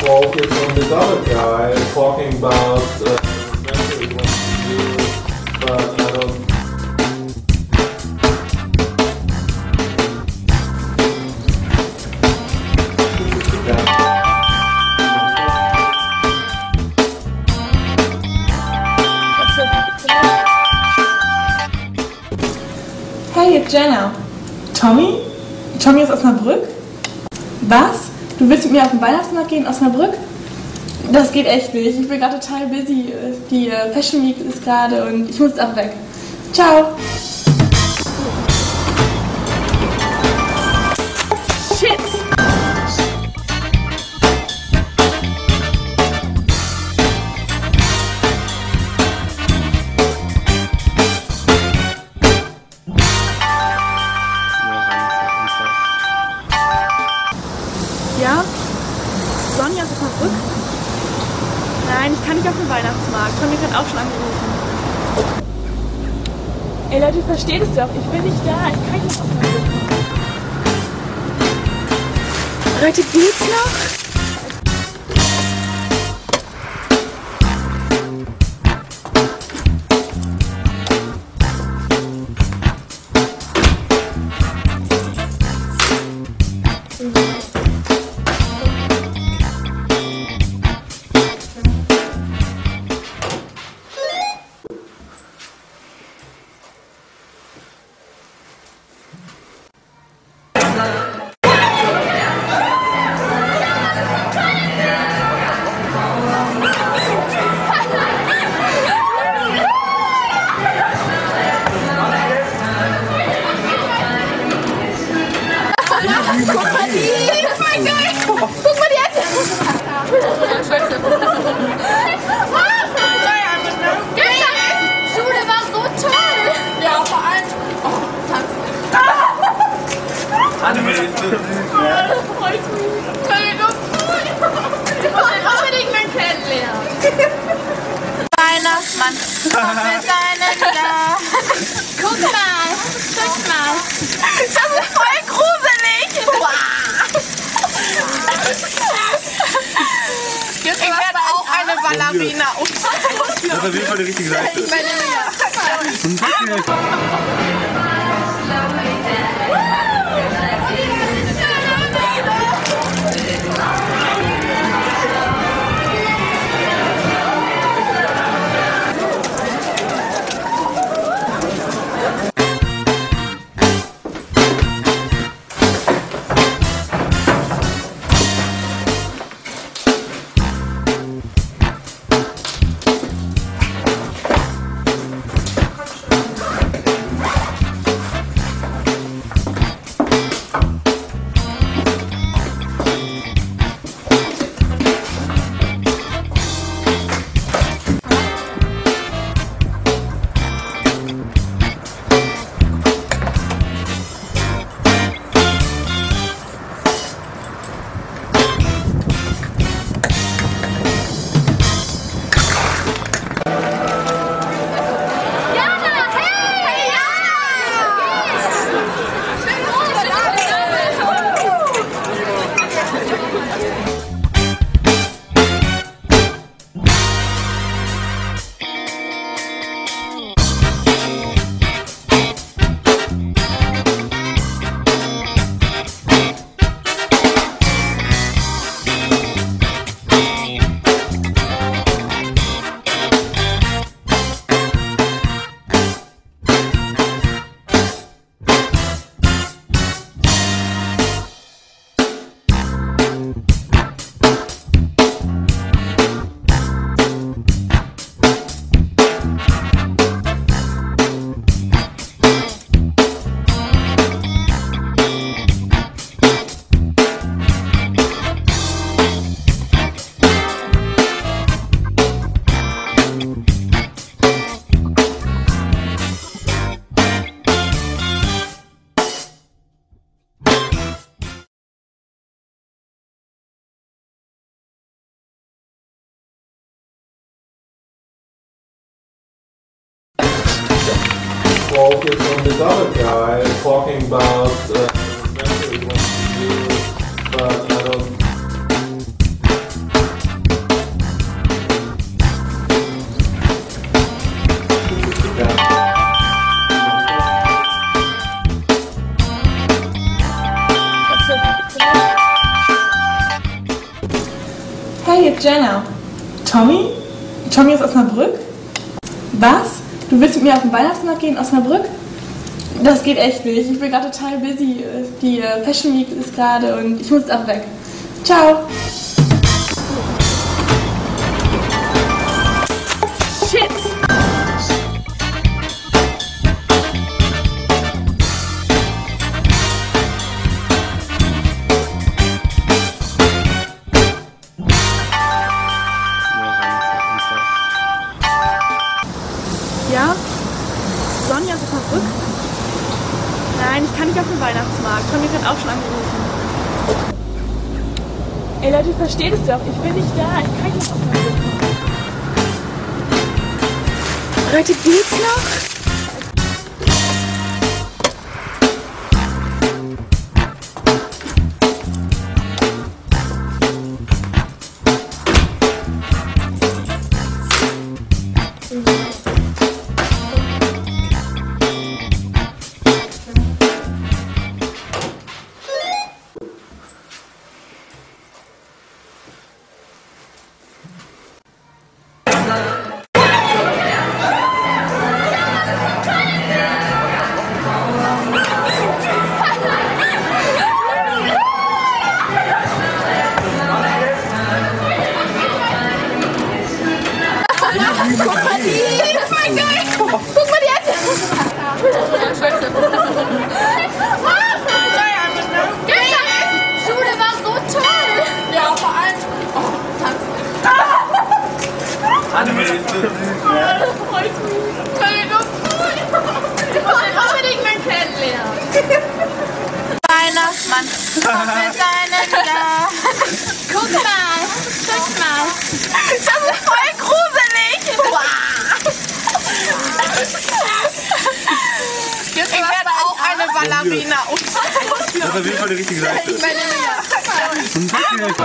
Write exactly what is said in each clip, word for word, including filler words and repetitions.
focus on this other guy talking about uh, exactly what to do, but I don't. Hey, it's Jenna. Tommy? Tommy aus Osnabrück? Was? Du willst mit mir auf den Weihnachtsmarkt gehen in Osnabrück? Das geht echt nicht. Ich bin gerade total busy. Die Fashion Week ist gerade und ich muss jetzt ab weg. Ciao! Shit! Ja? Sonja ist Osnabrück? Nein, ich kann nicht auf den Weihnachtsmarkt. Tommy hat auch schon angerufen. Ey Leute, versteht es doch. Ich bin nicht da. Ich kann nicht auf Osnabrück kommen. Leute, geht's noch? Guck mal die! Voll geil! Guck mal die Ente! Schule war so toll! Ja, vor allem... Oh, tanzen! Ich muss unbedingt mal kennenlernen! Weihnachtsmann, komm mit deinen da! Guck mal! Guck mal! Das ist voll gruselig! Jetzt ich werde auch eine Ballerina. Das ist auf jeden Fall die richtige Seite. Ich meine, ja. Focus on this other guy talking about uh, exactly what to do, but I don't. Hey Jenna, Tommy? Tommy aus Osnabrück? Was? Du willst mit mir auf den Weihnachtsmarkt gehen in Osnabrück? Das geht echt nicht. Ich bin gerade total busy. Die Fashion Week ist gerade und ich muss jetzt auch weg. Ciao! Shit! Ja? Sonja ist Osnabrück? Nein, ich kann nicht auf den Weihnachtsmarkt. Tommy hat auch schon angerufen. Ey Leute, versteht es doch. Ich bin nicht da. Ich kann nicht auf Osnabrück kommen. Leute, geht's noch? Guck mal die! Das war geil! Guck mal die Ente! Scheiße! Schule war so toll! Ja, vor allem... Oh, tanzen! Ich muss unbedingt mal kennenlernen! Weihnachtsmann, komm mit deinen da! Guck mal! Guck mal! Das ist voll gruselig! Jetzt ich werde auch eine Ballerina. Das ist auf jeden Fall die richtige Seite. Ich meine, ja.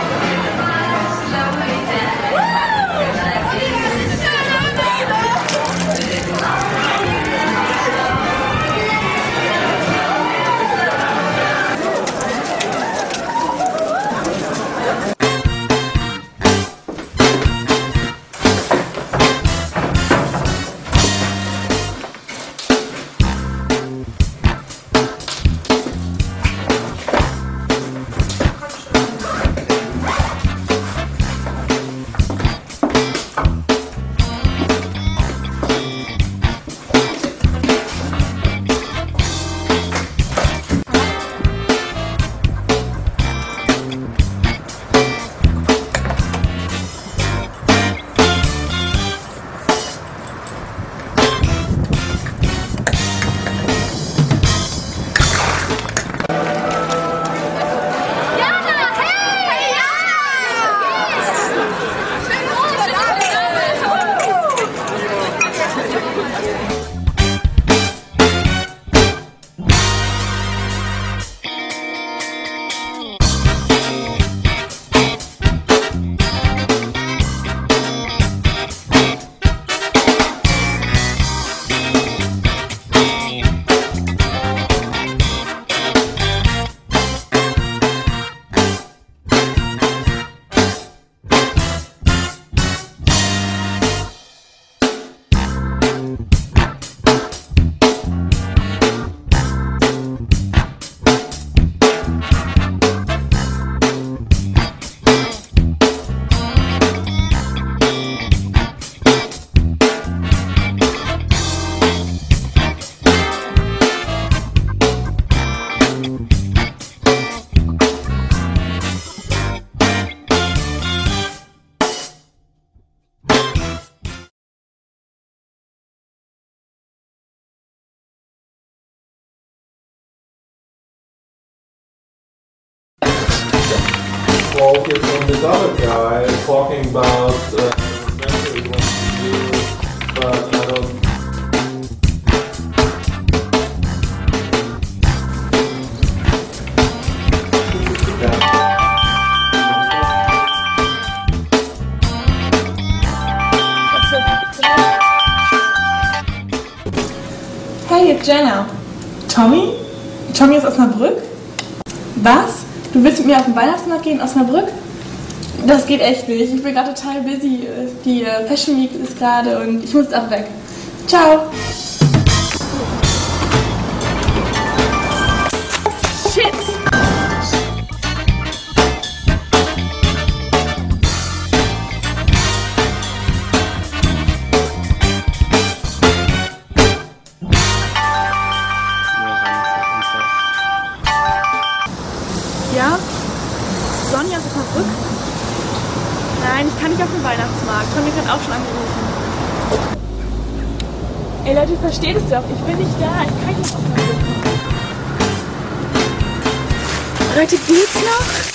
Focus on this other guy talking about uh, adventure he wants to do, but I don't. Hey Jenna, Tommy? Tommy aus Osnabrück? Was? Du willst mit mir auf den Weihnachtsmarkt gehen in Osnabrück? Das geht echt nicht. Ich bin gerade total busy. Die Fashion Week ist gerade und ich muss jetzt auch weg. Ciao. Shit. Ja? Sonja ist auf Osnabrück? Nein, ich kann nicht auf den Weihnachtsmarkt. Tommy hat auch schon angerufen. Ey Leute, versteht es doch. Ich bin nicht da. Ich kann nicht auf Osnabrück kommen. Leute, geht's noch?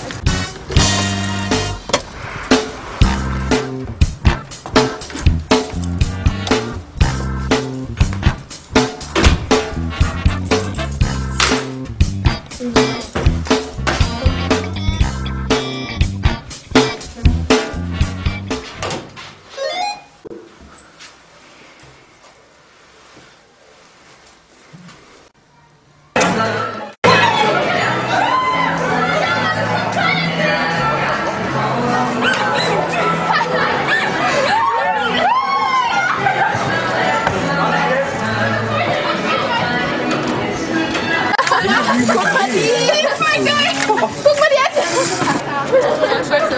Guck mal die! Das war geil! Guck mal die Ente! Scheiße!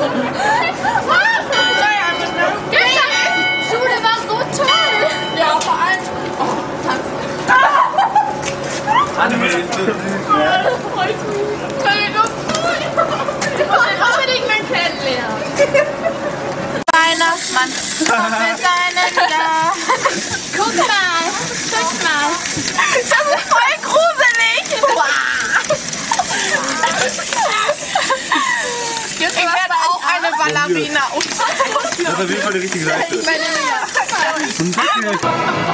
Schule war so toll! Ja, vor allem... Oh, tanzen! Ich muss unbedingt mal kennenlernen! Weihnachtsmann kommt mit seinen da! Guck mal! Guck mal! Das ist voll gruselig! Ich werde auch eine Ballerina. Das ist auf jeden Fall die richtige Seite. Ich meine, ja.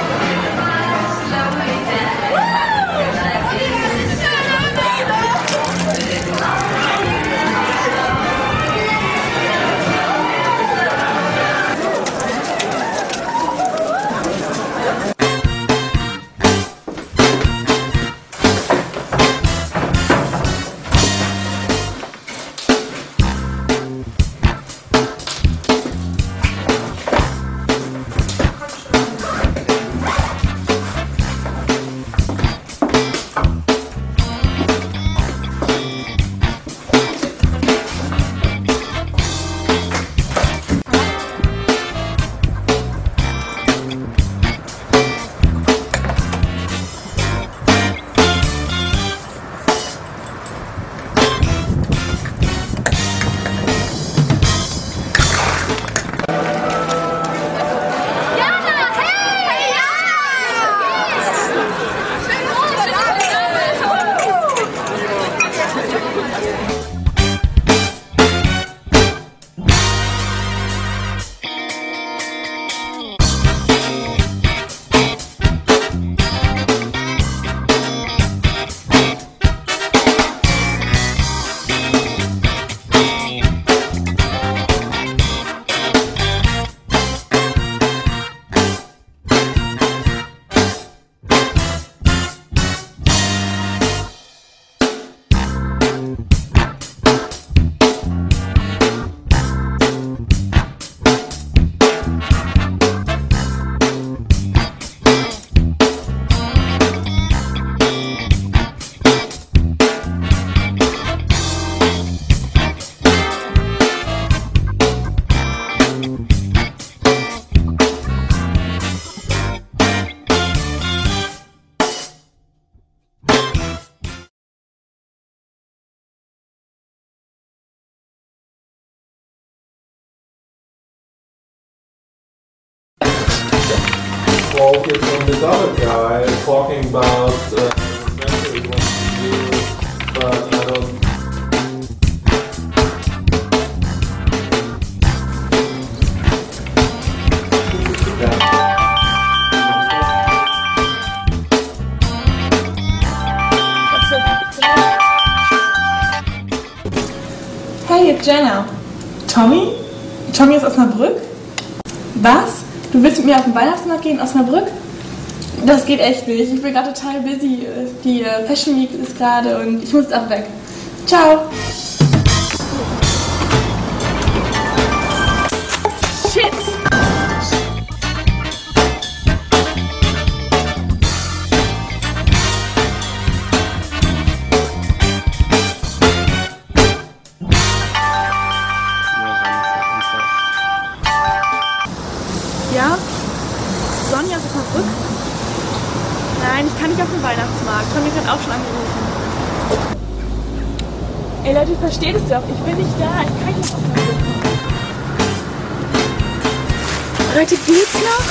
Quote here from this other guy talking about uh, adventure he wants to do, but I don't. Hey, it's Jenna. Tommy? Tommy ist aus Osnabrück? Was? Du willst mit mir auf den Weihnachtsmarkt gehen in Osnabrück? Das geht echt nicht. Ich bin gerade total busy. Die Fashion Week ist gerade und ich muss jetzt auch weg. Ciao. Weihnachtsmarkt. Tommy hat auch schon angerufen. Ey Leute, versteht es doch. Ich bin nicht da. Ich kann nicht auf den Brück kommen. Leute, geht's noch?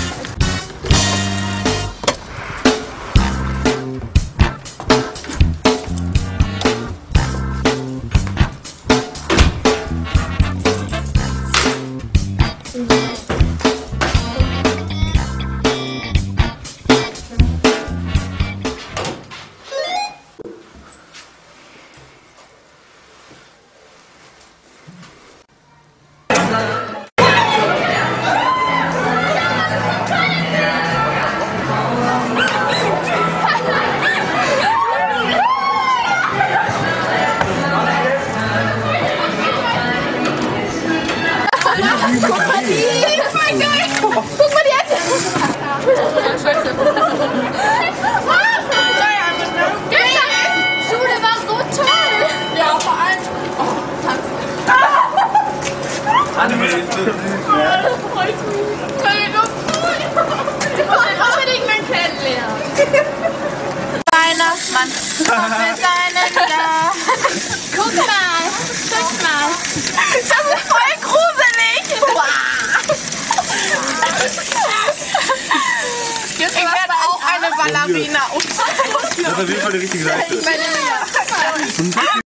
Guck mal die! Voll geil! Guck mal die Ente! Scheiße. Schule war so toll! Ja, vor allem. Oh, tanzen. Ich muss den unbedingt mal kennenlernen. Weihnachtsmann kommt mit seinen da. Guck mal, guck mal. Das ist voll gruselig. Ich werde auch eine Ballerina. Das ist auf jeden Fall die richtige Seite. Ich meine, ja.